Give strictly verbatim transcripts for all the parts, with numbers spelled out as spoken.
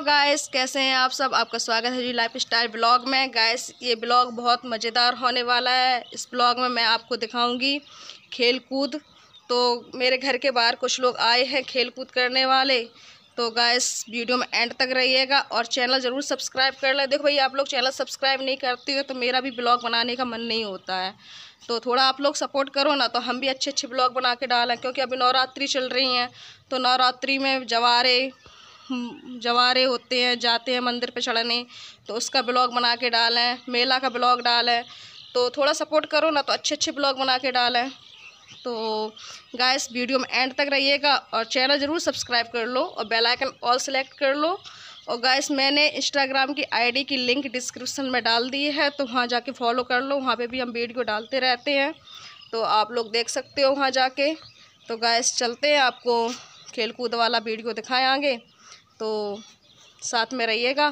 Guys, कैसे हैं आप सब। आपका स्वागत है जी लाइफ स्टाइल ब्लॉग में। गाइस, ये ब्लॉग बहुत मज़ेदार होने वाला है। इस ब्लॉग में मैं आपको दिखाऊंगी खेल कूद। तो मेरे घर के बाहर कुछ लोग आए हैं खेल कूद करने वाले। तो गाइस, वीडियो में एंड तक रहिएगा और चैनल ज़रूर सब्सक्राइब कर लें। देखो भाई, आप लोग चैनल सब्सक्राइब नहीं करते हो तो मेरा भी ब्लॉग बनाने का मन नहीं होता है। तो थोड़ा आप लोग सपोर्ट करो ना, तो हम भी अच्छे अच्छे ब्लॉग बना के डालें। क्योंकि अभी नवरात्रि चल रही हैं, तो नवरात्रि में जवारे जवारे होते हैं, जाते हैं मंदिर पे चढ़ने, तो उसका ब्लॉग बना के डालें। मेला का ब्लॉग डालें। तो थोड़ा सपोर्ट करो ना, तो अच्छे अच्छे ब्लॉग बना के डालें। तो गाइस, वीडियो में एंड तक रहिएगा और चैनल ज़रूर सब्सक्राइब कर लो और बेल आइकन ऑल सेलेक्ट कर लो। और गाइस, मैंने इंस्टाग्राम की आईडी की लिंक डिस्क्रिप्शन में डाल दी है, तो वहाँ जाके फॉलो कर लो। वहाँ पे भी हम वीडियो डालते रहते हैं, तो आप लोग देख सकते हो वहाँ जाके। तो गाइस, चलते हैं, आपको खेल कूद वाला वीडियो दिखाएं आगे, तो साथ में रहिएगा।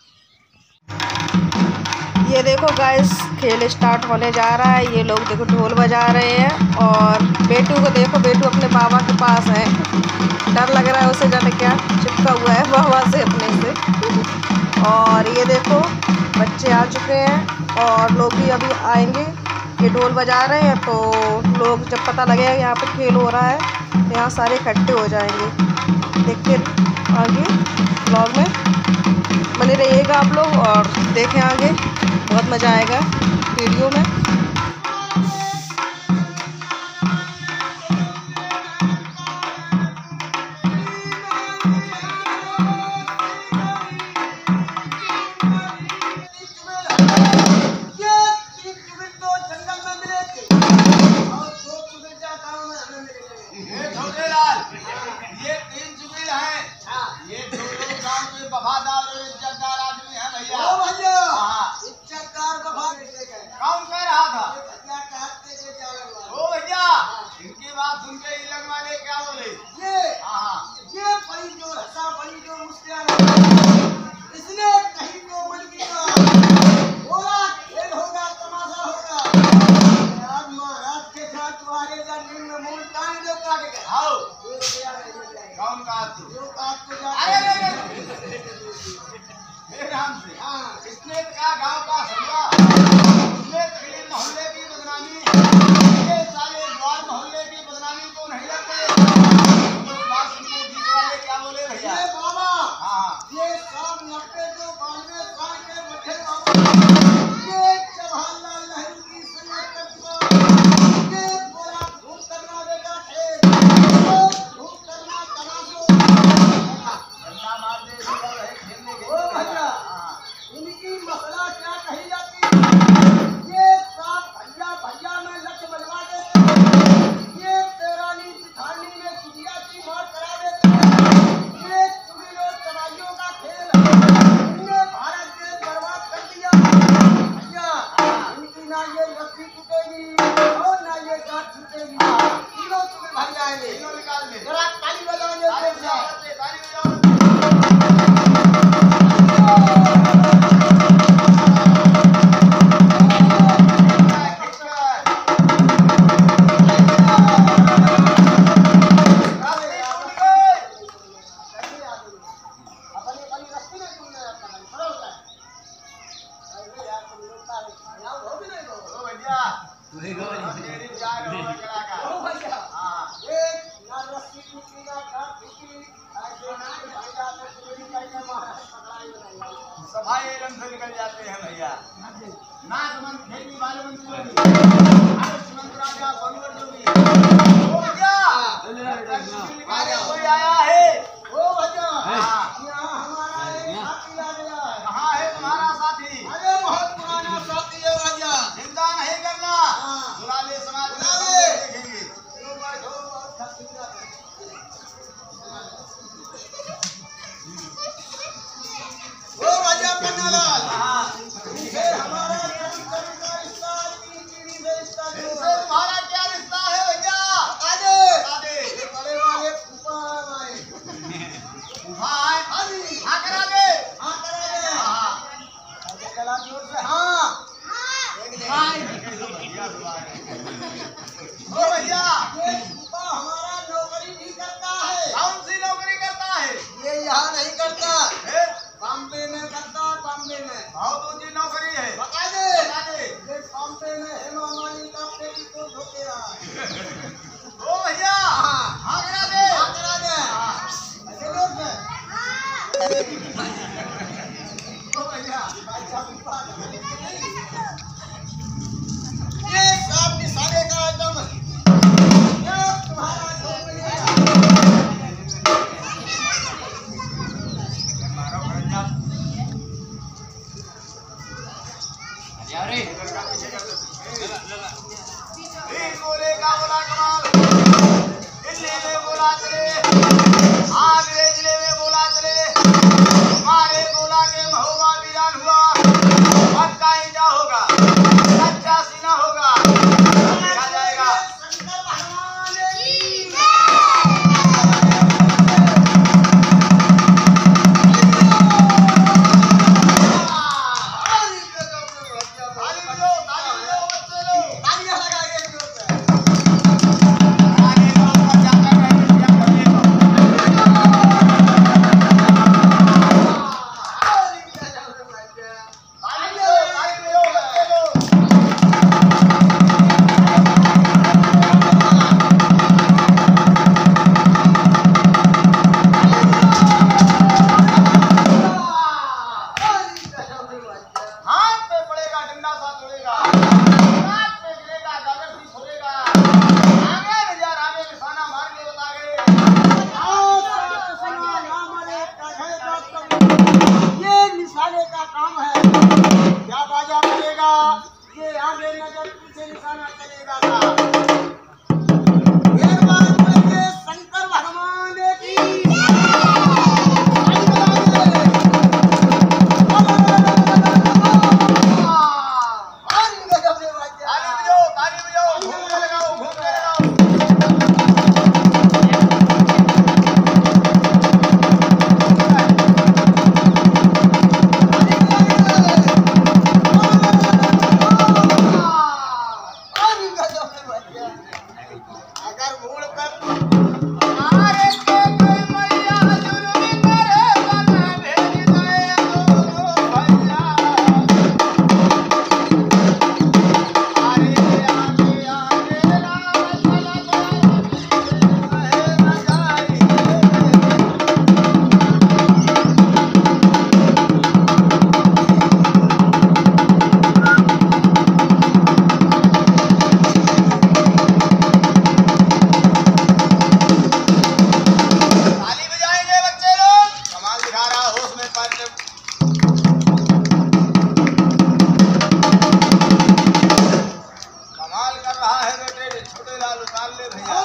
ये देखो गाइस, खेल स्टार्ट होने जा रहा है। ये लोग देखो ढोल बजा रहे हैं और बेटू को देखो, बेटू अपने बाबा के पास है। डर लग रहा है उसे, जाने क्या चिपका हुआ है बाबा से अपने से। और ये देखो बच्चे आ चुके हैं और लोग भी अभी आएंगे। ये ढोल बजा रहे हैं, तो लोग जब पता लगेगा यहाँ पे खेल हो रहा है तो यहाँ सारे इकट्ठे हो जाएंगे। देखते आगे ब्लॉग में बने रहिएगा आप लोग और देखें आगे, बहुत मज़ा आएगा वीडियो में। ये तीन जुगीर हैं। ये दो लोग गांव के वफादार और इज्जतदार आदमी हैं भैया। ओ भैया, इज्जतदार वफादार कौन कह रहा था? ओ भैया, इनकी बात सुन के ये लगने वाले क्या बोले? ये हाँ, ये बड़ी जो हंसा बड़ी जो मुस्कुराया, इसने कहीं तो मन की का बोला खेल होगा, तमाशा होगा। आज महाराज के साथ तुम्हारे जन्म में मूल तान जो काट गए। आओ कौन कहा तू? जो काट को जा। अरे मेरे नाम से हाँ, इसने क्या गांव का सलवा, इसने तेरे मोहल्ले की बदनामी, ये सारे द्वार मोहल्ले की बदनामी को नहीं लगते। तो बात सुनके बीच वाले क्या बोले भैया? ये बाबा हाँ, ये सब नब्बे जो बानवे साल के बच्चे बाबा, ये जवाहरलाल नेहरू की संगत का ये बोला धूम करना देगा खेल, धूम करना तमाशो गंदा मार दे दिया है खेलने के। ओ भैया, इनकी मसला क्या कही जाती है? ये सब भैया भैया में लट बजवा देते हैं, ये तेरानी पिठानी में चिड़िया की मार करा देते हैं। ये चुगली और चराइयों का खेल है, इनने भारत देश बर्बाद कर दिया। भैया, इनकी ना ये रस्सी टूटेगी और ना ये गांठ टूटेगी। तीनों चुगली भाई आएंगे, तीनों निकाल दे। जरा ताली बजाओ, ताली बजाओ, ताली बजाओ। सभाए रंग से निकल जाते हैं भैया। नाच मन खेती बाल मंत्री आयुष मंत्र राजा बनवर जोगी। ओ भैया, कोई आया है? ओ भैया, यहाँ हमारा एक साथी आ गया है। कहाँ है तुम्हारा साथी? अरे बहुत पुराना साथी है भैया। चिंता नहीं करना, दुलाले समाज में देखेंगे। पन्नालाल इनसे हमारा कभी कभी का रिश्ता, तीन पीढ़ी से रिश्ता जो है। तुम्हारा क्या रिश्ता है भैया? बता दे, बता दे। ये बड़े वाले फूफा आए, फूफा आए, हाँ जी, हाँ करा दे, हाँ करा दे, हाँ चला जोर से, हाँ हाँ। ओ भैया, ये फूफा हमारा नौकरी भी करता है। कौन सी नौकरी करता है? ये यहाँ नहीं करता है। ये सब निशाने का एकदम ये तुम्हारा जो मिलेगा मारो भरजा यार रे ये बोलेगा बोला कमाल दिल्ली में बोला चले आगरे जिले में बोला चले हमारे बोला के महुआ वीरान हुआ पक्का ईटा होगा सच्चा सीना होगा देखा जाएगा शंकर भगवान की ताली बजाओ ताली बजाओ बच्चे लोग तालियां लगाइए जोर से आगे लोग जाकर बैठ क्या करने को हाथ पे पड़ेगा डंडा सा तोड़ेगा हाथ पे गिरेगा गागर सी छोड़ेगा आगे नजर आगे निशाना मार के बता गए ये निशाने का काम है क्या बाजा बजेगा ये आगे नजर पीछे निशाना चलेगा एक बार बोलेंगे शंकर भगवान की अगर मूड पर हमारे के कोई मैया जुलूम करे बना भेज गए दोनों भैया अरे आगे आगे राम चला तो न जाए ताली बजाएंगे बच्चे लोग कमाल दिखा रहा होश में पर कमाल कर रहा है बेटे छोटे लाल उतार ले भैया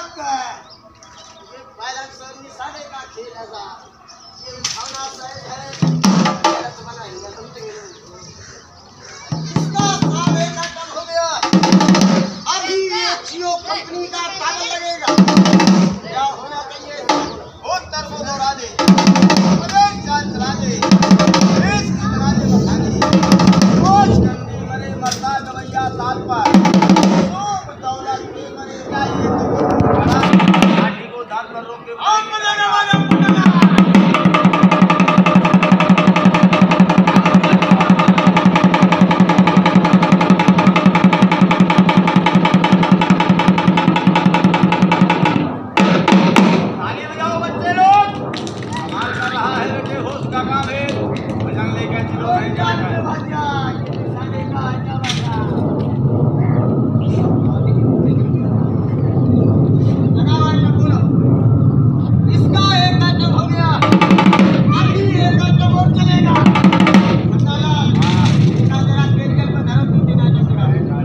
ये बैलेंस निशाने का खेल है सा ये उठाना सहज है बैलेंस बना ही है समझेंगे इसका सारे का कम हो गया अभी ये जियो कंपनी का ताला लगेगा क्या होना चाहिए बहुत तरफों दौड़ा दे अनेक जान चला दे देश की बना दे बता दे रोज करने मरे मरता गवैया लाल पर सोम दौलत के मरे जाइए तो बड़ा लाठी को दांत पर रोक के और मरेगा वाला पुटना ताली बजाओ बच्चे लोग कमाल कर रहा है बेटे होश का काम है भजन लेकर चलो नहीं जाना इसका एक आइटम हो गया अभी एक आइटम और चलेगा जरा मेडिकल पर धर्म भी देना चाहिए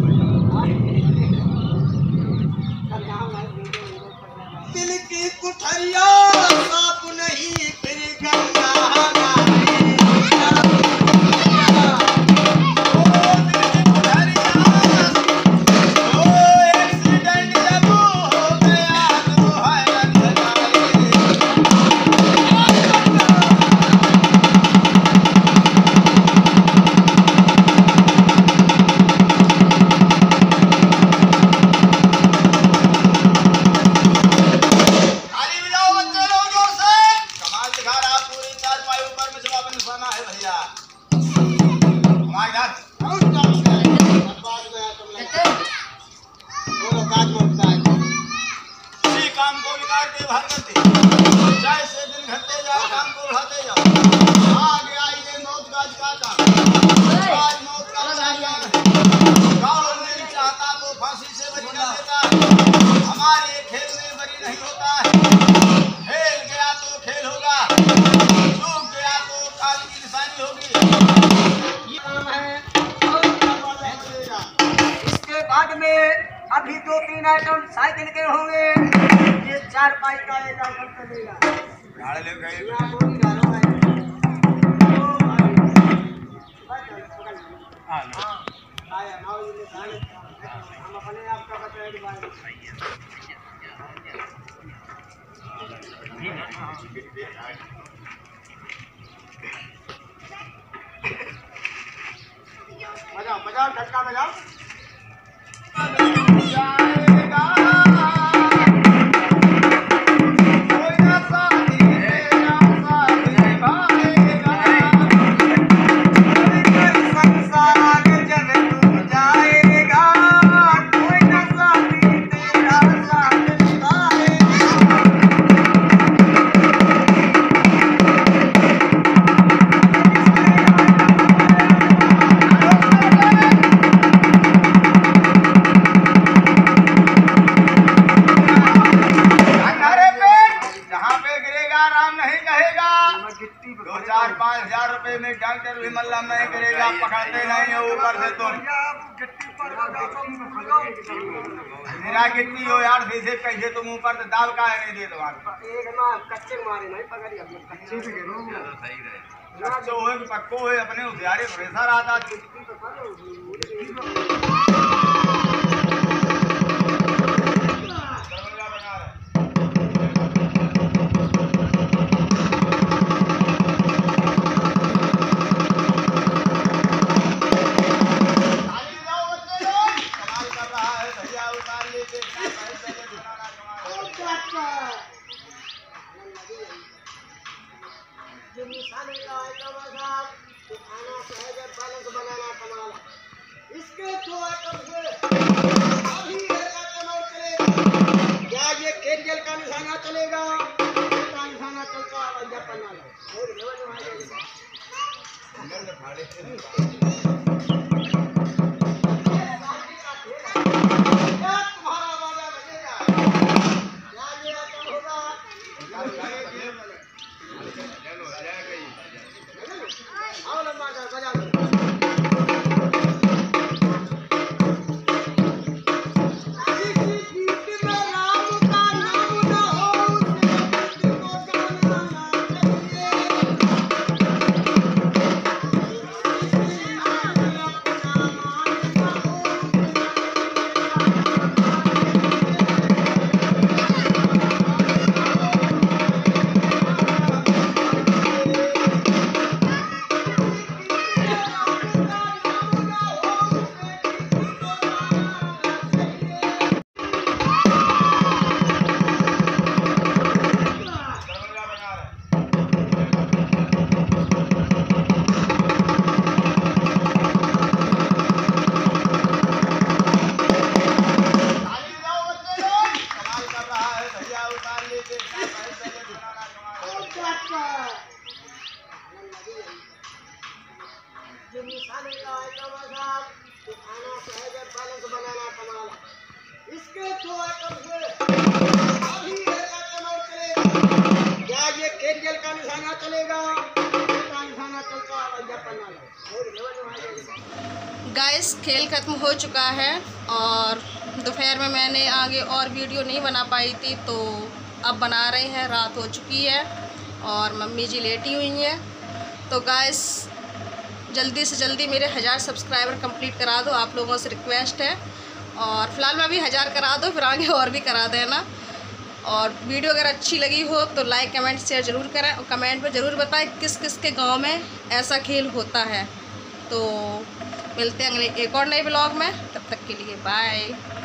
दिल की कुठरिया साफ नहीं फिर गंगा काम को बिगाड़ते भाग करते चाहे से दिन घटते जाए काम को बढ़ाते आइटम साइकिल के होंगे। ये चार पाई का एक आइटम चलेगा। गाड़ी ले गए यहाँ कोई गाड़ो है। हां हां आया नाव ये गाड़ी हम अपने आप का बताए के बारे में बजाओ बजाओ झटका बजाओ। दो चार पाँच हजार रुपए में डॉक्टर भी मतलब नहीं करेगा, पकड़ते नहीं है ऊपर से तुम मेरा गिट्टी हो यार वैसे कैसे तुम ऊपर से दाल का है नहीं दे दो कच्चे मारे नहीं पकड़िए कच्चे हो पक्को है अपने उधारे प्रेशर आता इसके दो आइटम से अभी एक आइटम और चलेगा। क्या ये केंजल का निशाना चलेगा? का निशाना चलता है या पन्ना और तुम्हारा बाजा बजेगा। क्या ये आइटम होगा? आओ लम्बा कर बजा दो। जो निशाने का आइटम है साहब तो खाना चाहे बैलेंस बनाना कमाल। इसके दो आइटम से अभी एक आइटम और चलेगा। क्या ये केंजल का निशाना चलेगा? का निशाना चलता है या पन्ना गाइस खेल खत्म हो चुका है और दोपहर में मैंने आगे और वीडियो नहीं बना पाई थी तो अब बना रहे हैं। रात हो चुकी है और मम्मी जी लेटी हुई हैं। तो गाइस जल्दी से जल्दी मेरे हज़ार सब्सक्राइबर कंप्लीट करा दो, आप लोगों से रिक्वेस्ट है। और फिलहाल मैं भी हज़ार करा दो, फिर आगे और भी करा देना। और वीडियो अगर अच्छी लगी हो तो लाइक कमेंट शेयर ज़रूर करें और कमेंट में ज़रूर बताएं किस किस के गांव में ऐसा खेल होता है। तो मिलते हैं अगले एक और नए ब्लॉग में, तब तक के लिए बाय।